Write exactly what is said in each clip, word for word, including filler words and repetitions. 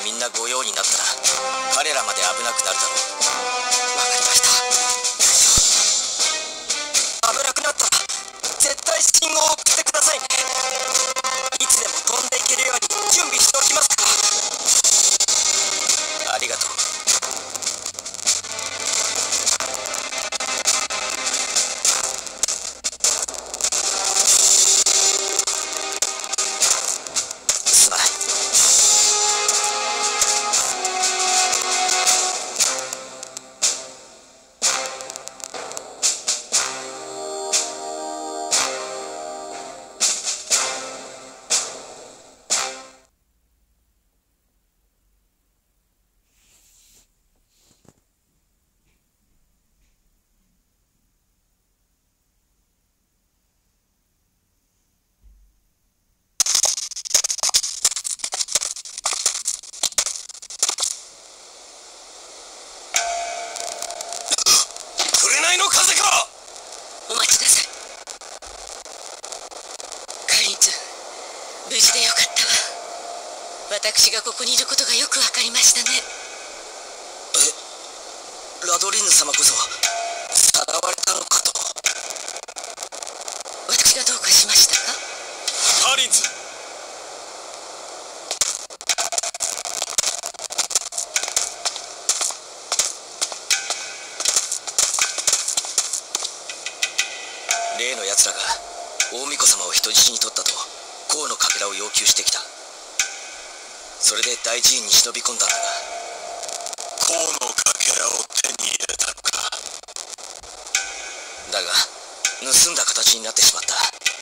みんな御用になったら彼らまで危なくなるだろう。わかりました。危なくなったら絶対信号を送ってくださいね。いつでも飛んでいけるように準備しておきますから。ありがとう。の風か。 お待ちなさい。カリンちゃん、無事でよかったわ。私がここにいることがよくわかりましたね。 え、ラドリンヌ様こそさらわれたのかと。 私がどうかしましたか？ カリンズ、例の奴らが大巫女様を人質に取ったと甲のかけらを要求してきた。それで大寺院に忍び込んだんだが、甲のかけらを手に入れたのか。だが盗んだ形になってしまった。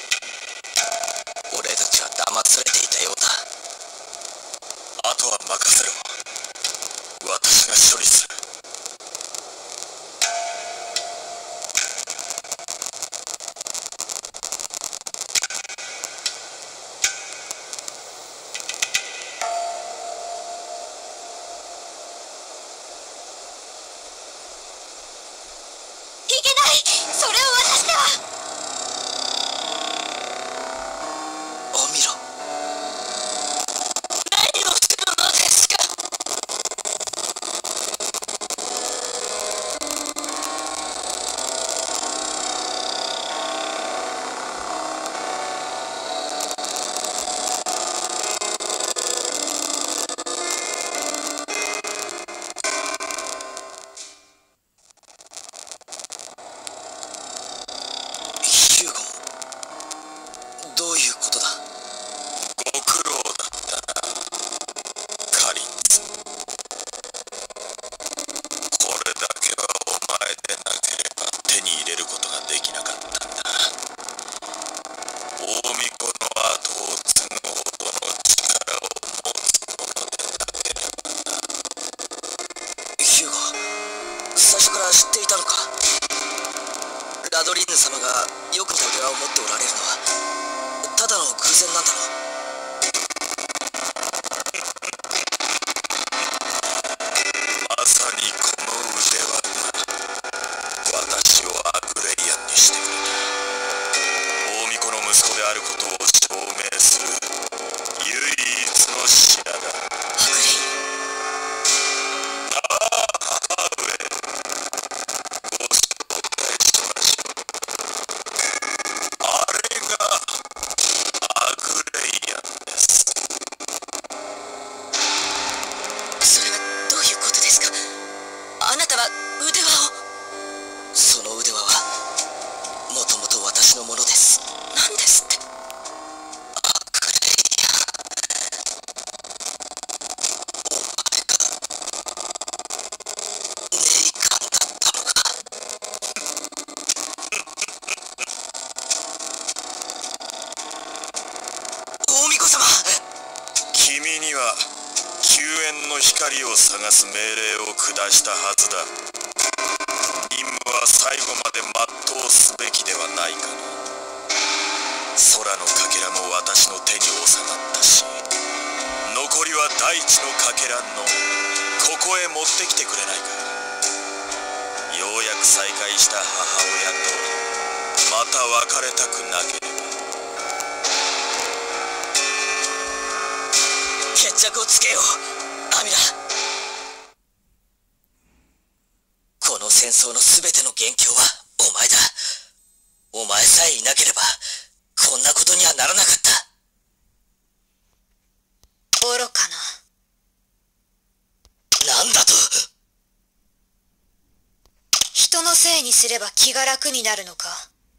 俺たちは騙されていたようだ。あとは任せろ。私が処理する。どういうことだ？ご苦労だったな、カリンズ。これだけはお前でなければ手に入れることができなかったんだ。大巫女の後を継ぐほどの力を持つものでなければな。ヒューゴ、最初から知っていたのか？ラドリンヌ様がよく手柄を持っておられるのはただの偶然なんだろう。まさにこの腕輪が私をアグレイアンにしてくれた。大巫女の息子であることを証明する唯一の品だ。アグレイアン。ああ、母上、ご紹介しましょう。あれがアグレイアンです。 それはどういうことですか？あなたは腕輪を。 その腕輪はもともと私のものです。 何ですって？ アグレイアン、お前がネイカンだったのか。大巫女様、君には救援の光を探す命令を下したはずだ。任務は最後まで全うすべきではないかな。空のかけらも私の手に収まったし、残りは大地のかけらのここへ持ってきてくれないか。ようやく再会した母親とまた別れたくなければ。決着をつけよう、アミ神だ。この戦争の全ての元凶はお前だ。お前さえいなければこんなことにはならなかった。 愚かな。 なんだと。 人のせいにすれば気が楽になるのか。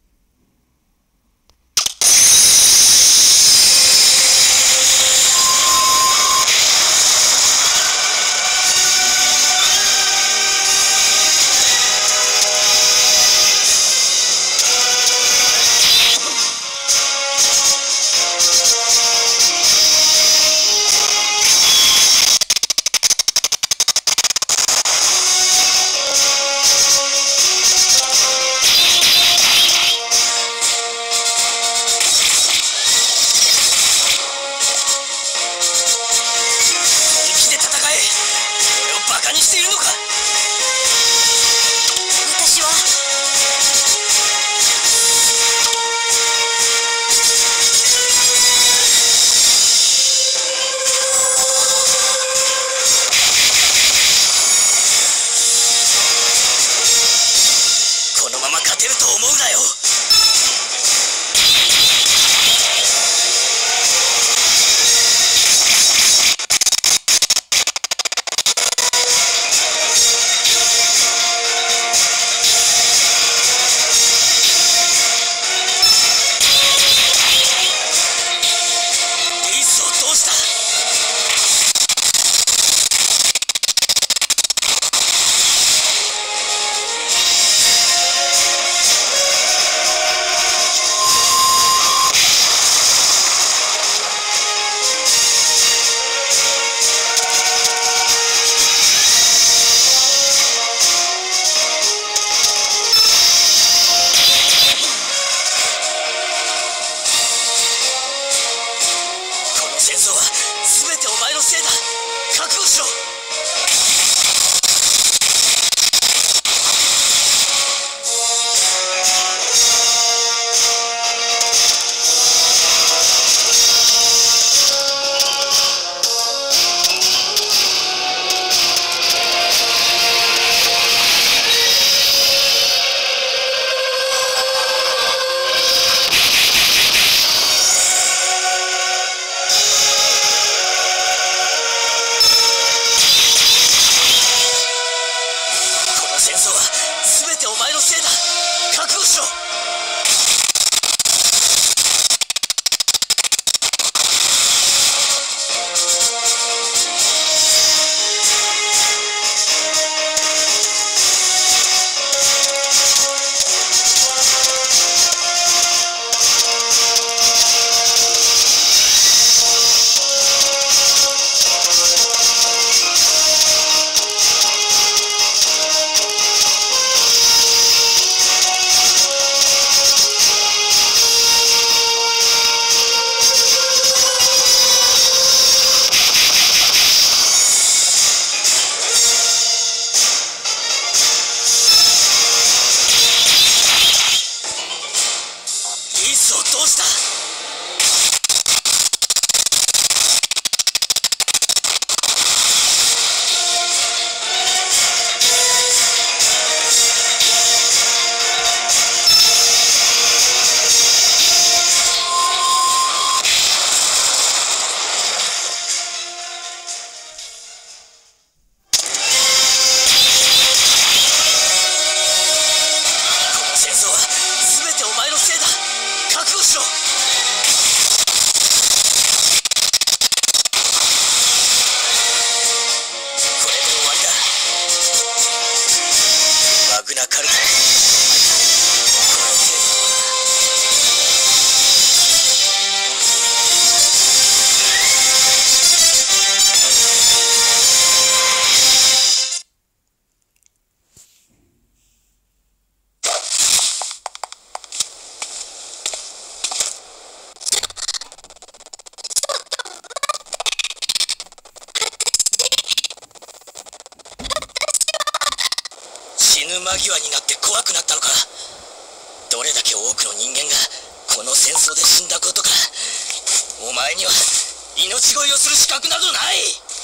間際になって怖くなったのか。どれだけ多くの人間がこの戦争で死んだことか。お前には命乞いをする資格などない。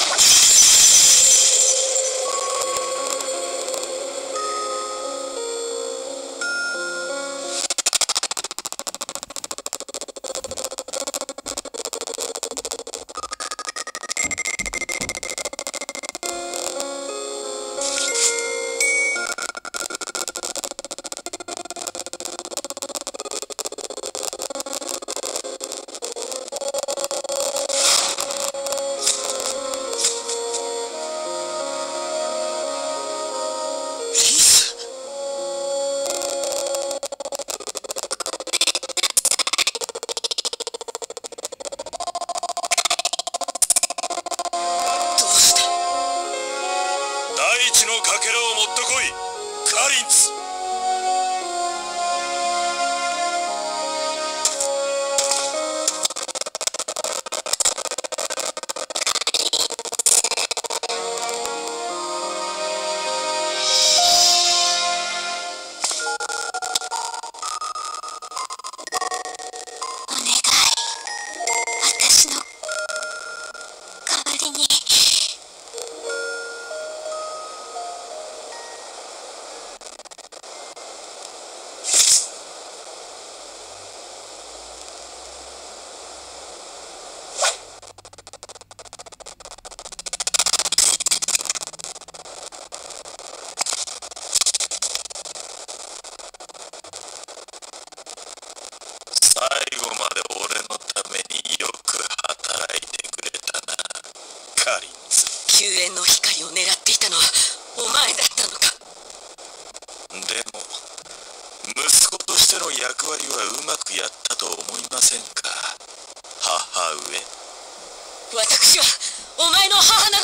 救援の光を狙っていたのはお前だったのか。 でも息子としての役割はうまくやったと思いませんか、母上。 私はお前の母な